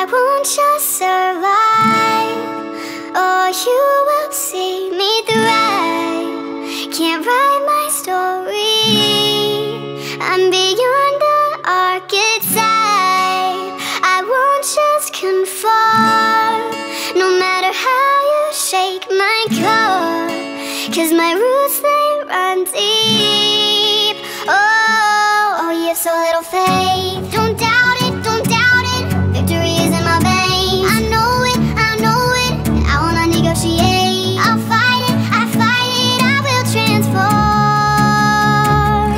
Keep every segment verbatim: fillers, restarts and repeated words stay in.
won't just survive, or you will see me thrive. Can't write my story, I'm beyond the archetype. I won't just conform, no matter how you shake my core, 'cause my roots, they run deep. Oh, oh, you have so little faith. Don't doubt it, don't doubt it, victory is in my veins. I know it, I know it, I will not negotiate. I'll fight it, I fight it, I will transform.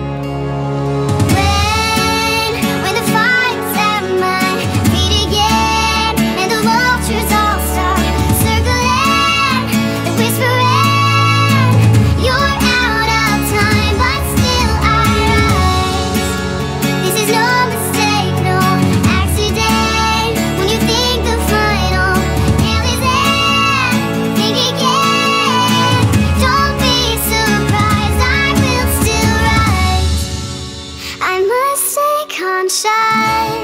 When, when the fight's at my feet again, and the vultures all start circling, they're whispering, you're out of time, but still I rise. This is no mistake, no accident. When you think the final nail is in, think again. Don't be surprised, I will still rise. I must stay conscious,